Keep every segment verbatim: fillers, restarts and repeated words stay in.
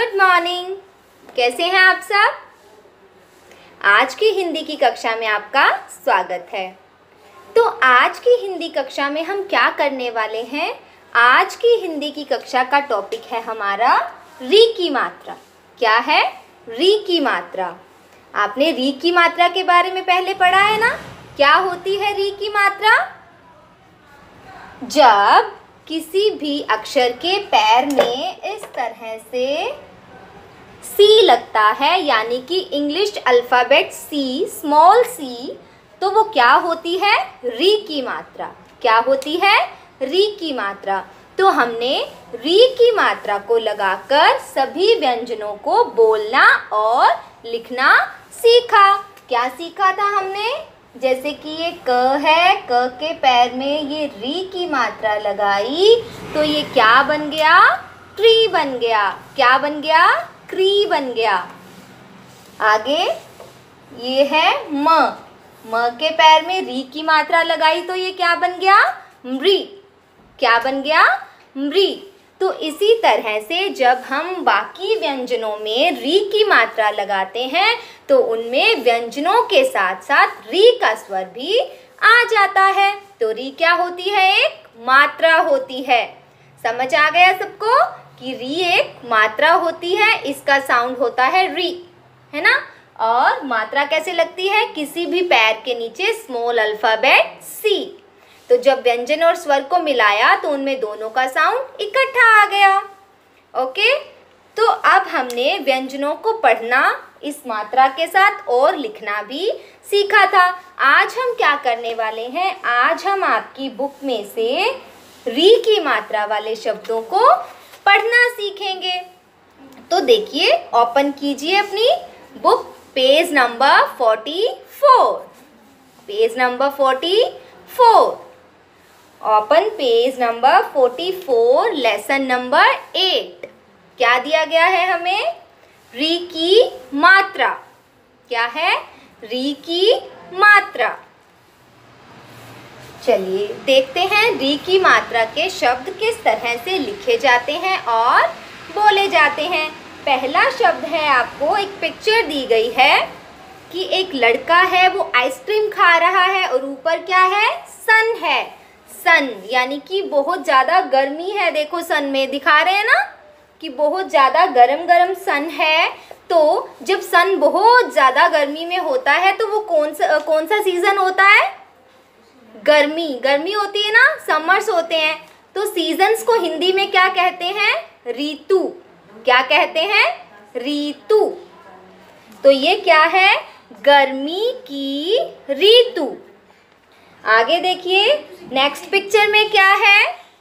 Good morning. कैसे हैं आप सब? आज की हिंदी की कक्षा में आपका स्वागत है। तो आज की हिंदी कक्षा में हम क्या करने वाले हैं? आज की हिंदी की कक्षा का टॉपिक है हमारा री की मात्रा। क्या है? री की मात्रा। आपने री की मात्रा के बारे में पहले पढ़ा है ना? क्या होती है री की मात्रा? जब किसी भी अक्षर के पैर में इस तरह से सी लगता है, यानी कि English alphabet C, small C, तो वो क्या होती है? री की मात्रा। क्या होती है? री की मात्रा। तो हमने री की मात्रा को लगाकर सभी व्यंजनों को बोलना और लिखना सीखा। क्या सीखा था हमने? जैसे कि ये क है, क के पैर में ये री की मात्रा लगाई तो ये क्या बन गया? ट्री बन गया। क्या बन गया? क्री बन गया। आगे ये है म। म के पैर में री की मात्रा लगाई तो ये क्या बन गया? मृ। क्या बन गया? मृ। तो इसी तरह से जब हम बाकी व्यंजनों में री की मात्रा लगाते हैं तो उनमें व्यंजनों के साथ साथ री का स्वर भी आ जाता है। तो री क्या होती है? एक मात्रा होती है। समझ आ गया सबको कि री एक मात्रा होती है। इसका साउंड होता है री, है ना? और मात्रा कैसे लगती है? किसी भी पैर के नीचे स्मॉल अल्फ़ाबेट सी। तो जब व्यंजन और स्वर को मिलाया तो उनमें दोनों का साउंड इकट्ठा आ गया। ओके, तो अब हमने व्यंजनों को पढ़ना इस मात्रा के साथ और लिखना भी सीखा था। आज हम क्या करने वाले हैं? आज हम आपकी बुक में से री की मात्रा वाले शब्दों को पढ़ना सीखेंगे। तो देखिए, ओपन कीजिए अपनी book, page number forty four. Page number forty four. Open page number forty four, lesson number eight. क्या दिया गया है हमें? री की मात्रा। क्या है? री की मात्रा। चलिए देखते हैं री की मात्रा के शब्द किस तरह से लिखे जाते हैं और बोले जाते हैं। पहला शब्द है, आपको एक पिक्चर दी गई है कि एक लड़का है, वो आइसक्रीम खा रहा है और ऊपर क्या है? सन है। सन यानी कि बहुत ज़्यादा गर्मी है। देखो सन में दिखा रहे हैं ना कि बहुत ज़्यादा गरम गरम सन है। तो जब सन बहुत ज़्यादा गर्मी में होता है तो वो कौन सा कौन सा सीज़न होता है? गर्मी। गर्मी होती है ना, समर्स होते हैं। तो सीजन्स को हिंदी में क्या कहते हैं? ऋतु। क्या कहते हैं? ऋतु। तो ये क्या है? गर्मी की ऋतु। आगे देखिए, नेक्स्ट पिक्चर में क्या है?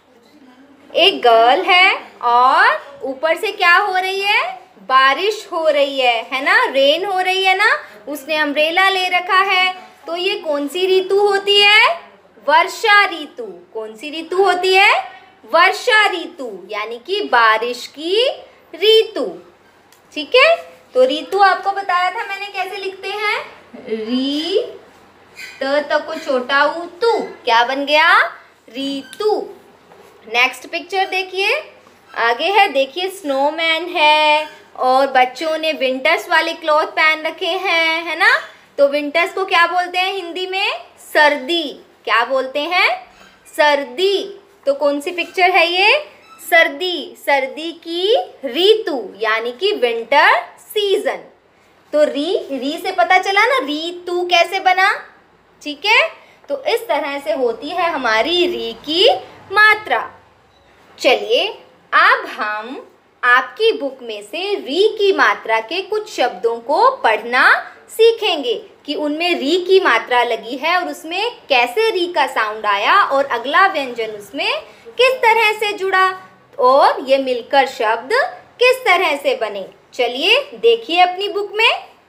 एक गर्ल है और ऊपर से क्या हो रही है? बारिश हो रही है, है ना? रेन हो रही है ना? उसने अम्ब्रेला ले रखा है। तो ये कौन सी ऋतु होती है? वर्षा ऋतु। कौन सी ऋतु होती है? वर्षा ऋतु, यानी कि बारिश की ऋतु। ठीक है, तो ऋतु आपको बताया था मैंने कैसे लिखते हैं? री त त को छोटा ऊ तू। क्या बन गया? ऋतु। नेक्स्ट पिक्चर देखिए, आगे है, देखिए स्नोमैन है और बच्चों ने विंटर्स वाले क्लॉथ पहन रखे हैं, है ना? तो विंटर्स को क्या बोलते हैं हिंदी में? सर्दी। क्या बोलते हैं? सर्दी। तो कौन सी पिक्चर है ये? सर्दी। सर्दी की ऋतु यानी कि विंटर सीजन। तो री री से पता चला ना ऋतु कैसे बना। ठीक है, तो इस तरह से होती है हमारी री की मात्रा। चलिए अब हम आपकी बुक में से री की मात्रा के कुछ शब्दों को पढ़ना सीखेंगे कि उनमें री की मात्रा लगी है और उसमें कैसे री का साउंड आया और अगला व्यंजन उसमें किस तरह से जुड़ा और ये मिलकर शब्द किस तरह से बने। चलिए देखिए अपनी बुक में।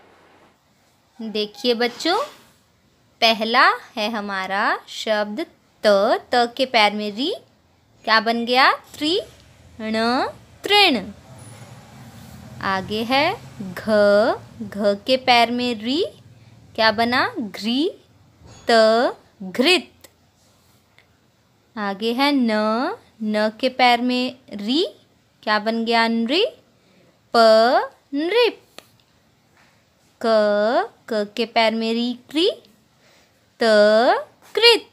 देखिए बच्चों, पहला है हमारा शब्द त। त के पैर में री। क्या बन गया? त्रि ण तृण। आगे है घ। घ के पैर में री। क्या बना? घ्री त घृत। आगे है न। न के पैर में री। क्या बन गया? नृ प नृप। क क के पैर में री क्री, त कृत।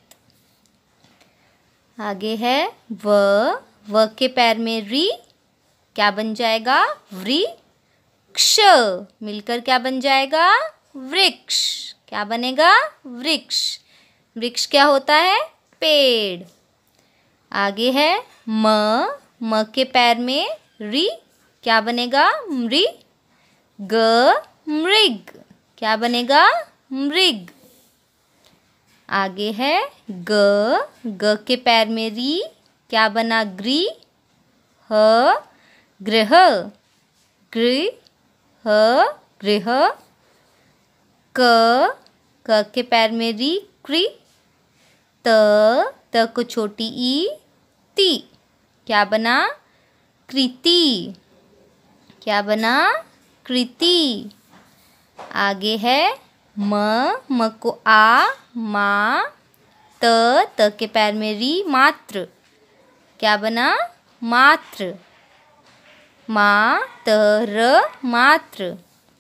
आगे है व व के पैर में री, क्या बन जाएगा? व्री क्ष। मिलकर क्या बन जाएगा? वृक्ष। क्या बनेगा? वृक्ष। वृक्ष क्या होता है? पेड़। आगे है म म के पैर में री, क्या बनेगा? मृ। ग मृग। क्या बनेगा? मृग। आगे है ग ग के पैर में री, क्या बना? ग्री। ह गृह। गृह ह गृह। क क के पैर में री क्री, त त को छोटी ई ती, क्या बना? कृति। क्या बना? कृति। आगे है म म को आ मा, त त के पैर में री मात्र, क्या बना? मात्र। मा त र मात्र।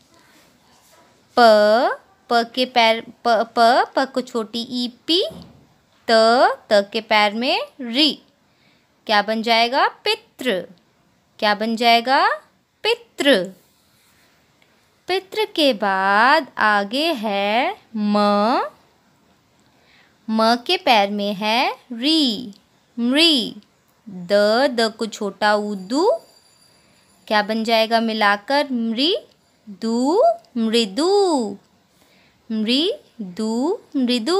प प के पैर प प प को छोटी ई पी, त त के पैर में री, क्या बन जाएगा? पितृ। क्या बन जाएगा? पितृ। पितृ के बाद आगे है म म के पैर में है री मृ। द द को छोटा उदू, क्या बन जाएगा? मिलाकर मृ दू मृदु। मृ दू मृदु।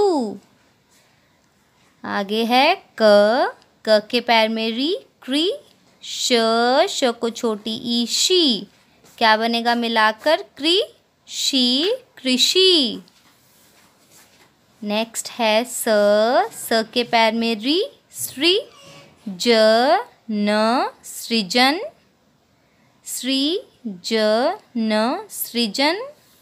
आगे है क क के पैर में री क्री, श श को छोटी ई शी, क्या बनेगा? मिलाकर कृ शी कृषि। नेक्स्ट है स स के पैर में री श्री, ज न सृजन। श्री ज न सृजन।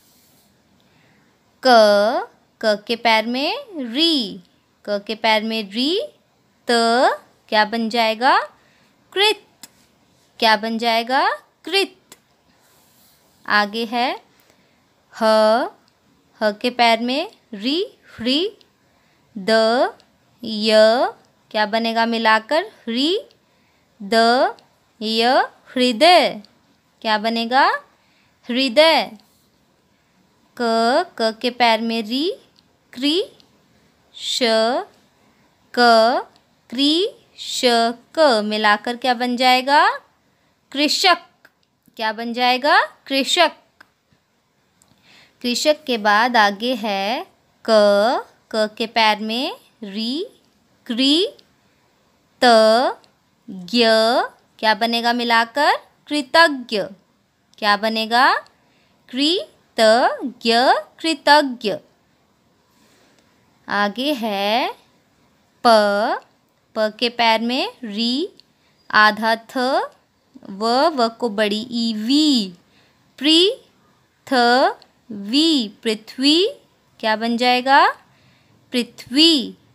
क क के पैर में री, क के पैर में री, त क्या बन जाएगा? कृत। क्या बन जाएगा? कृत। आगे है ह ह के पैर में री ह्री, द य, क्या बनेगा? मिलाकर ह्री द य हृदय, क्या बनेगा? हृदय। क क के पैर में री क्री, श क क्री श क, मिलाकर क्या बन जाएगा? कृषक। क्या बन जाएगा? कृषक। कृषक के बाद आगे है क क के पैर में री क्री त ज्ञ, क्या बनेगा? मिलाकर कृतज्ञ। क्या बनेगा? कृतज्ञ कृतज्ञ। आगे है प प के पैर में री आधा थ, व व को बड़ी ई वी, प्री थ वी पृथ्वी, क्या बन जाएगा? पृथ्वी।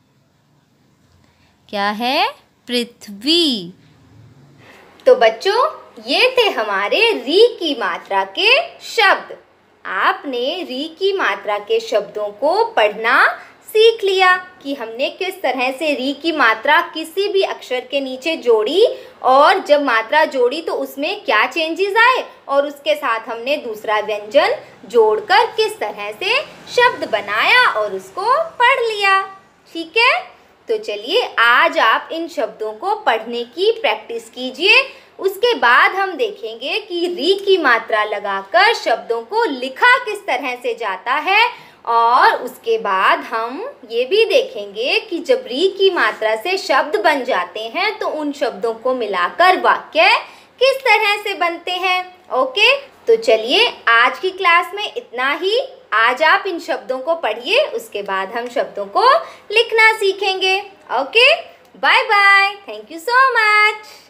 क्या है? पृथ्वी। तो बच्चों, ये थे हमारे री की मात्रा के शब्द। आपने री की मात्रा के शब्दों को पढ़ना सीख लिया कि हमने किस तरह से री की मात्रा किसी भी अक्षर के नीचे जोड़ी, और जब मात्रा जोड़ी तो उसमें क्या चेंजेस आए, और उसके साथ हमने दूसरा व्यंजन जोड़कर किस तरह से शब्द बनाया और उसको पढ़ लिया। ठीक है, तो चलिए आज आप इन शब्दों को पढ़ने की प्रैक्टिस कीजिए। उसके बाद हम देखेंगे कि री की मात्रा लगाकर शब्दों को लिखा किस तरह से जाता है, और उसके बाद हम ये भी देखेंगे कि जब री की मात्रा से शब्द बन जाते हैं तो उन शब्दों को मिलाकर वाक्य किस तरह से बनते हैं। ओके, तो चलिए आज की क्लास में इतना ही। आज आप इन शब्दों को पढ़िए, उसके बाद हम शब्दों को लिखना सीखेंगे। Okay, bye bye, thank you so much.